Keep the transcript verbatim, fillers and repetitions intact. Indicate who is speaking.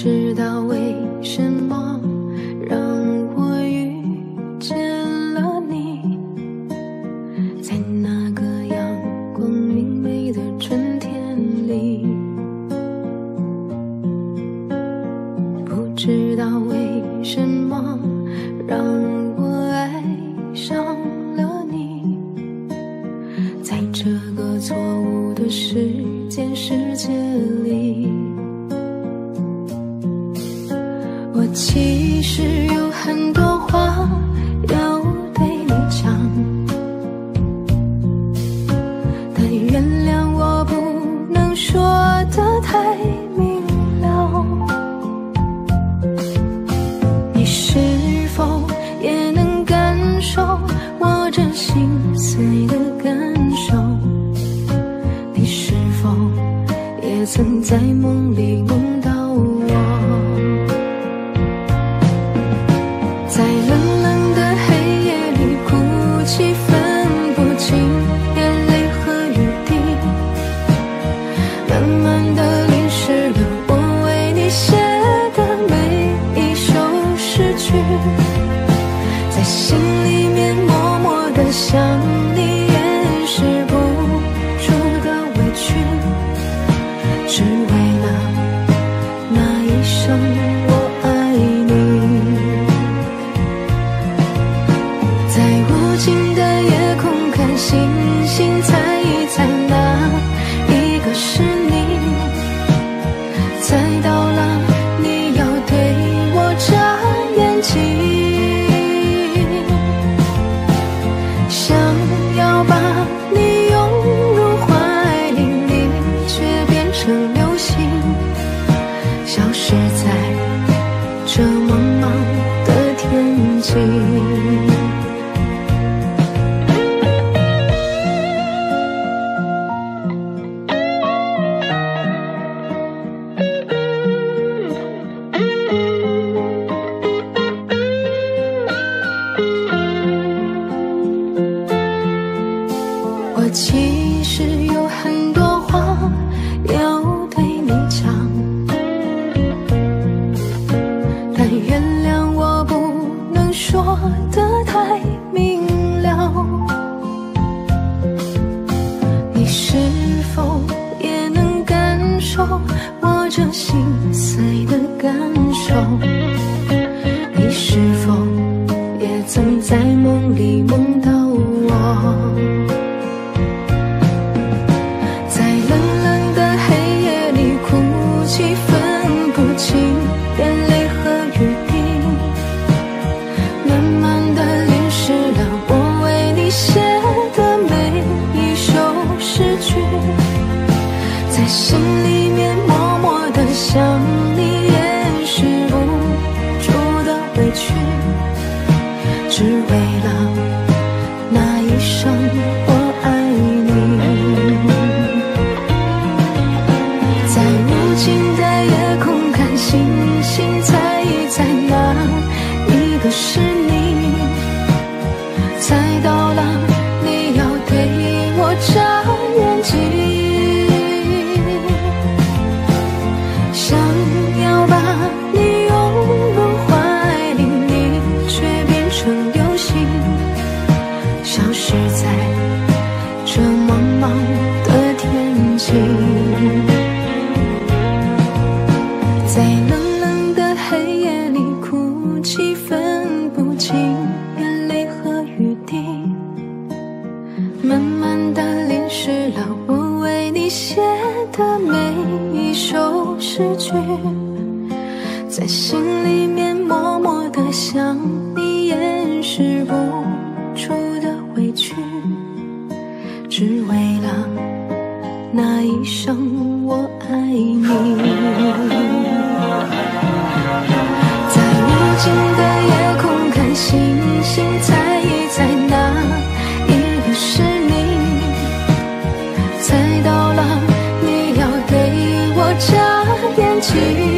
Speaker 1: 知道为什么让我遇见了你，在那个阳光明媚的春天里，不知道为什么让我爱上了你，在这个错误的时间世界里。我其实有很多话要对你讲，但原谅我不能说得太明了。你是否也能感受我这心碎的感受？你是否也曾在梦里梦到我？在冷冷的黑夜里哭泣，分不清眼泪和雨滴，慢慢地淋湿了我为你写的每一首诗句，在心里面默默地想你，掩饰不住的委屈，只为了那一声我爱你。在无尽的夜空看星星，猜一猜哪一个是你，猜到了你要对我眨眼睛，想要把你拥入怀里，你却变成流星，消失在这茫茫的天际。我其实有很多话要对你讲，但原谅我不能说得太明了。你是否也能感受我这心碎的感受？你是否也曾在梦里梦到我？分不清眼泪和雨滴，慢慢地淋湿了我为你写的每一首诗句，在心里面默默地想你，掩饰不住的委屈，只为了那一声我爱你。在无尽的夜空看星星，猜一猜哪一个是你，猜到了你要对我眨眼睛，想要把你拥入怀里，你却变成流星，消失在这茫茫的天际。在冷冷的黑夜里哭泣，分不清眼泪和雨滴，慢慢地淋湿了我为你写的每一首诗句，在心里面默默地想你，掩饰不住的委屈，只为了那一声我爱你。在无尽的夜空看星星，猜一猜哪一个是你，猜到了你要对我眨眼睛，